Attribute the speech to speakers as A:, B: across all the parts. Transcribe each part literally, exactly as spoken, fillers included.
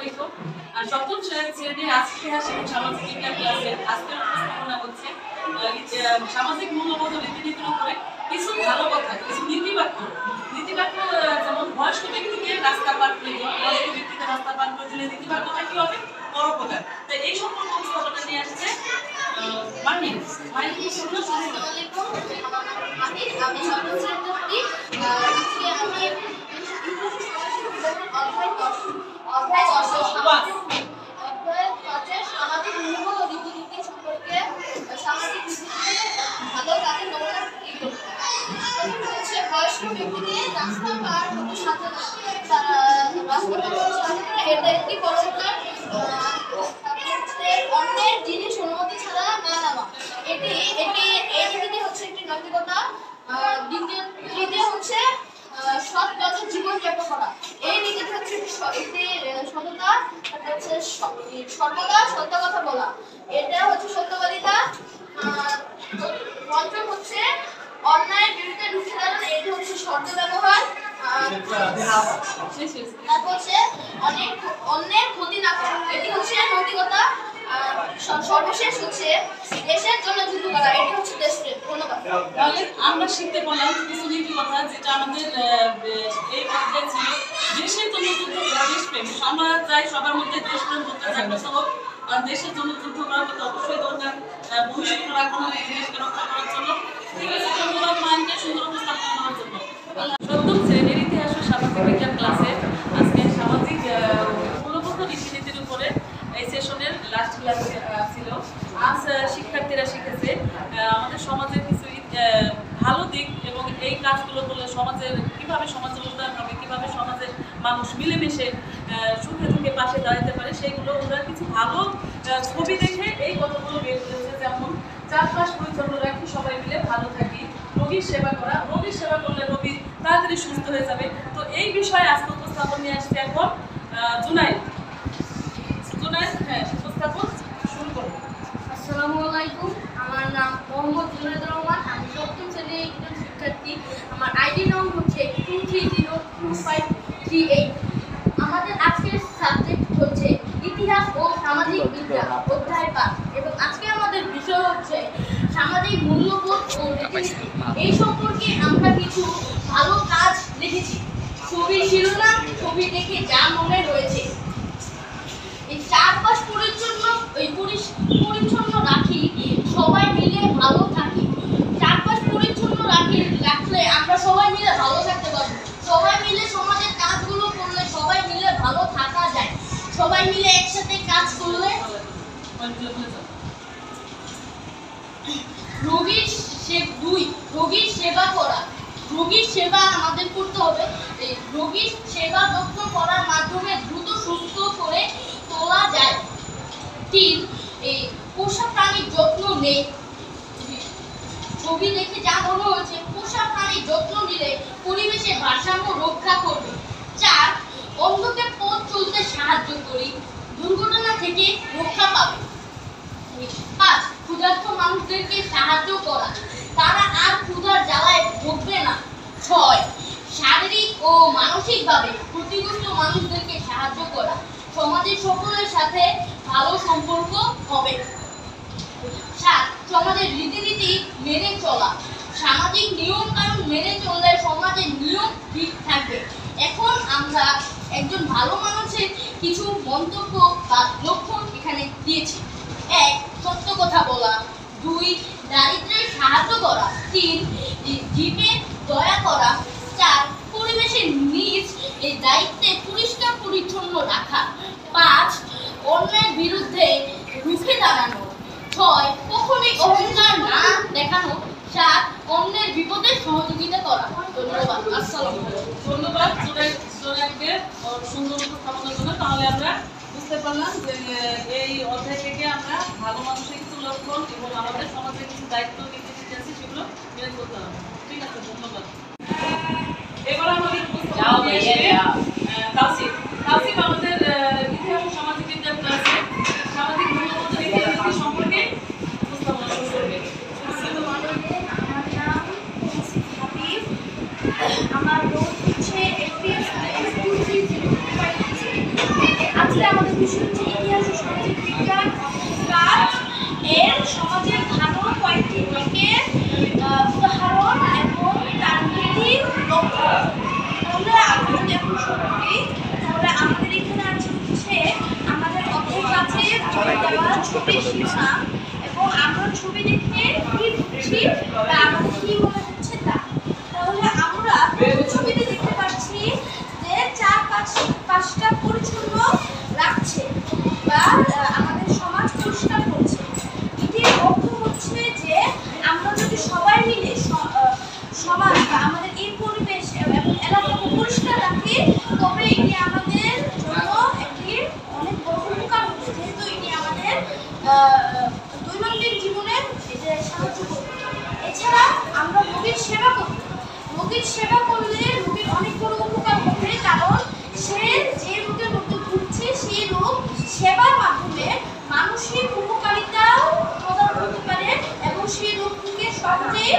A: আলাইকুম। আর সপ্তম শ্রেণীর আজকে এবং সামাজিক বিজ্ঞান ক্লাসের আজকের উপস্থাপনা হচ্ছে সামাজিক মূল্যবোধ ও রীতিনীতির উপরে কিছু ভালো কথা, কিছু নীতিবাক্য। নীতিবাক্য যেমন বয়স্ক ব্যক্তিকে রাস্তা পার করে দিলে, বয়স্ক ব্যক্তিকে রাস্তা পার করে দিলে নীতিবাক্যটা কি হবে? পরোপকার। তো এই সম্পর্কে উপস্থাপনা নিয়ে আসছে মাহিন। মাহিন কি শুনলো?
B: আসসালামু আলাইকুম। আমার নাম মাহিন। আমি সপ্তম শ্রেণীতে পড়ি। আজকে আমি অধ্যায় দশ অধ্যায় দশ অধ্যায় দশের সামাজিক মূল্যবোধ ও রীতিনীতি সম্পর্কে সামাজিক রীতিনীতি ভালো কাজে নমুনা কি করতে হচ্ছে বয়স্ক ব্যক্তিকে রাস্তা পার হতে সাথে তারা রাস্তা পার হতে সাথে এটা একটি পরোপকার। অন্যের জিনিস অনুমতি ছাড়া না নেওয়া, এটি এটি এই নীতিটি হচ্ছে একটি নৈতিকতা। দ্বিতীয় তৃতীয় হচ্ছে সৎ পথে জীবনযাপন করা, এই নীতিটি হচ্ছে একটি সততা, হচ্ছে সর্বদা সত্য কথা বলা, এটা হচ্ছে সত্যবাদিতা। পঞ্চম হচ্ছে অন্যায়ের বিরুদ্ধে রুখে দাঁড়ানো, এটি হচ্ছে শর্ত ব্যবহার। তারপর হচ্ছে অনেক অন্যের ক্ষতি না করা, এটি হচ্ছে নৈতিকতা। সর্বশেষ হচ্ছে দেশের জন্য যুদ্ধ করা, এটি হচ্ছে দেশপ্রেম। ধন্যবাদ।
A: তাহলে আমরা শিখতে পারলাম কিছু নীতি কথা, যেটা আমাদের এই অধ্যায় ছিল দেশের জন্য যুদ্ধ করা, দেশপ্রেম। আমরা চাই সবার মধ্যে দেশপ্রেম করতে জাগ্রত হোক, আর দেশের জন্য যুদ্ধ করা তো অবশ্যই দরকার ভবিষ্যৎ রাখার দেশকে রক্ষা করার জন্য। ঠিক আছে, ধন্যবাদ মানকে সুন্দর উপস্থাপন করার জন্য। সপ্তম শ্রেণীর ইতিহাস ও সামাজিক বিজ্ঞান ক্লাসে আজকে সামাজিক মূল্যবোধ রীতিনীতির উপরে এই সেশনের লাস্ট ক্লাস ছিল। আজ শিক্ষার্থীরা শিখেছে আমাদের সমাজের কিছু ভালো দিক এবং এই কাজগুলো করলে সমাজের কীভাবে সমাজের উন্নয়ন হবে, কীভাবে সমাজের মানুষ মিলেমিশে সুখে দুঃখে পাশে দাঁড়াতে পারে, সেইগুলো ওরা কিছু ভালো ছবি দেখে এই কথাগুলো বের করেছে। যেমন চারপাশ পরিচ্ছন্ন রাখি, সবাই মিলে ভালো থাকি, রোগীর সেবা করা, রোগীর সেবা করলে রোগী তাড়াতাড়ি সুস্থ হয়ে যাবে। তো এই বিষয়ে আজকে উপস্থাপন নিয়ে আসছে এখন জুনাইদ। জুনাইদ, হ্যাঁ, উপস্থাপন শুরু করুন।
B: আসসালামু আলাইকুম। আমার নাম মোহাম্মদ জুনাইদুর রহমান। আমি সপ্তম শ্রেণীর একজন শিক্ষার্থী। আমার আইডি নম্বর হচ্ছে two three zero two five three eight. আমাদের আজকের সাবজেক্ট হচ্ছে ইতিহাস ও সামাজিক বিজ্ঞান অধ্যায় পাঁচ, এবং আজকে আমাদের বিষয় হচ্ছে সামাজিক মূল্যবোধ ও রীতিনীতি। এই সম্পর্কে আমরা কিছু ভালো কাজ লিখেছি। ছবি শিরোনাম, ছবি দেখে যা মনে রয়েছে। এই চারপাশ পরিচ্ছন্ন ওই পরিচ্ছন্ন রাখি, সবাই মিলে ভালো থাকি। চারপাশ পরিচ্ছন্ন রাখি রাখলে আমরা সবাই মিলে ভালো থাকতে পারবো। সবাই মিলে সমাজের কাজগুলো করলে সবাই মিলে ভালো থাকা যায়। সবাই মিলে একসাথে কাজ করলে রোগীর দুই রোগীর সেবা করা, রোগীর সেবা আমাদের করতে হবে। এই রোগীর সেবা যত্ন করার মাধ্যমে দ্রুত সুস্থ করে তোলা যায়। তিন এই পোষা প্রাণীর যত্ন নেই, ছবি দেখে যা মনে হয়েছে পোষা প্রাণীর যত্ন নিলে পরিবেশের ভারসাম্য রক্ষা করবে। চার অন্ধকে পথ চলতে সাহায্য করি, দুর্ঘটনা থেকে রক্ষা পাবে। পাঁচ ক্ষুধার্ত মানুষদেরকে সাহায্য করা, তারা আর ক্ষুধার জ্বালায় ভুগবে না। ছয় শারীরিক ও মানসিকভাবে ক্ষতিগ্রস্ত মানুষদেরকে সাহায্য করা, সমাজের সকলের সাথে ভালো সম্পর্ক হবে। সাত সমাজের রীতিনীতি মেনে চলা, সামাজিক নিয়ম কানুন মেনে চললে সমাজের নিয়ম ঠিক থাকবে। এখন আমরা একজন ভালো মানুষের কিছু মন্তব্য বা লক্ষণ এখানে দিয়েছি। এক সত্য কথা বলা, দুই দারিদ্র্যের সাহায্য করা, তিন জীবে দয়া করা, চার পরিবেশের নিজ এই দায়িত্বে পরিষ্কার পরিচ্ছন্ন রাখা, পাঁচ অন্যের বিরুদ্ধে রুখে দাঁড়ানো, ছয় কখনোই অহংকার না দেখানো, সাত অন্যের বিপদে সহযোগিতা করা। ধন্যবাদ। আসসালামু আলাইকুম।
A: ধন্যবাদ জুনাইদকে সুন্দর উপস্থাপনের জন্য। তাহলে আমরা বুঝতে পারলাম যে এই অধ্যায় থেকে আমরা ভালো মানুষের কিছু লক্ষণ এবং আমাদের সমাজের কিছু দায়িত্ব নীতি নীতি আছে সেগুলো মেনে চলতে হবে। ঠিক আছে, ধন্যবাদ। এবার আমাদের তাওসিফ তাওসিফ আমাদের ইতিহাস ও সামাজিক বিজ্ঞান ক্লাসে সামাজিক মূল্যবোধ রীতিনীতি সম্পর্কে উপস্থাপনা শুরু করবে।
B: আমার রোল হচ্ছে FPS two three zero five three. আজকে আমাদের বিষয় হচ্ছে ইতিহাস ও সামাজিক বিজ্ঞান কাজ এর সমাজের ভালো কয়েকটি দিকের উদাহরণ এবং তার নীতি লক্ষ্য। তাহলে আমরা যদি এখন শুরু করি, তাহলে আমাদের এখানে আছে হচ্ছে আমাদের অধ্যায় কাছে দেওয়া ছবি শিরোনাম এবং আমরা ছবি দেখে কি বুঝছি বা আমাদের কি মনে হচ্ছে তা। তাহলে আমরা ছবিতে দেখতে পাচ্ছি যে চার পাঁচ পাঁচটা পরিচ্ছন্ন রাখছে বা আমাদের সমাজ পরিষ্কার করছে। এটির অর্থ হচ্ছে যে আমরা যদি সবাই মিলে সমাজ বা আমাদের এই পরিবেশ এবং এলাকাকে পরিষ্কার রাখি, তবে এটি আমাদের জন্য একটি অনেক বড় উপকার হচ্ছে, যেহেতু এটি আমাদের দৈনন্দিন জীবনে সাহায্য করবে। এছাড়া আমরা রোগীর সেবা করব। রোগীর সেবা করলে রোগীর অনেক বড় উপকার হবে, কারণ সে যে রোগের মধ্যে ভুগছে সেই রোগ সেবার মাধ্যমে মানসিক উপকারিতাও প্রদান করতে পারে এবং সেই রোগ থেকে সহজেই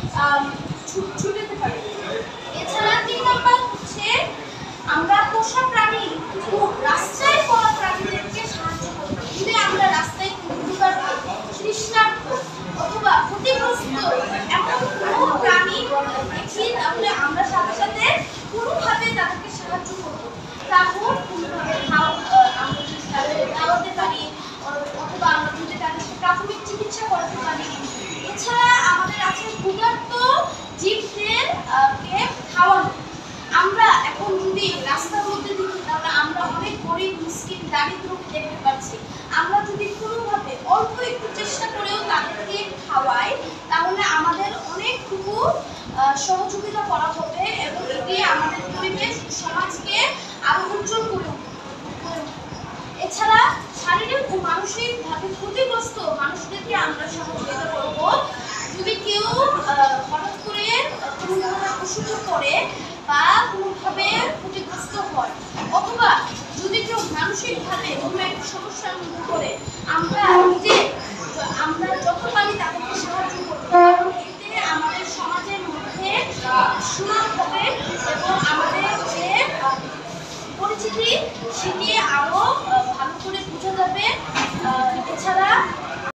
B: ছুটাতে পারে। এছাড়া তিন নম্বর হচ্ছে আমরা পোষা প্রাণী রাস্তায় পড়া প্রাণীদেরকে সাহায্য করব। যদি আমরা রাস্তায় তৃষ্ণার্ত অথবা ক্ষতিগ্রস্ত এমন কোনো প্রাণী দেখি, তাহলে আমরা সাথে সাথে কোনোভাবে তাদেরকে সাহায্য করব। তা হোক কোনোভাবে আমরা যদি তাদের খাওয়াতে পারি অথবা আমরা যদি তাদের প্রাথমিক চিকিৎসা করাতে পারি। এছাড়া আমাদের আছে ক্ষুধার্ত জীবদের কে খাওয়ানো। আমরা এখন যদি রাস্তার মধ্যে দেখি, তাহলে আমরা অনেক গরিব মিসকিন দারিদ্রকে দেখতে পাচ্ছি। আমরা যদি কোনোভাবে অল্প একটু চেষ্টা করেও তাদেরকে খাওয়াই, তাহলে আমাদের অনেকটুকু সহযোগিতা করা হবে এবং এটি আমাদের পরিবেশ সমাজকে আরো উজ্জ্বল করে উঠবে। এছাড়া শারীরিক ও মানসিকভাবে ক্ষতিগ্রস্ত মানুষদেরকে আমরা সহযোগিতা করব। যদি কেউ হঠাৎ করে কোনো ধরনের অসুস্থ করে বা কোনোভাবে ক্ষতিগ্রস্ত হয়, অথবা যদি কেউ মানসিকভাবে কোনো একটা সমস্যার মধ্যে পড়ে, আমরা নিজে আমরা যত পারি তাদেরকে সাহায্য করব, কারণ এতে আমাদের সমাজের মধ্যে সুনাম হবে এবং আমাদের যে পরিচিতি সেটি আরো ভালো করে বোঝা যাবে। এছাড়া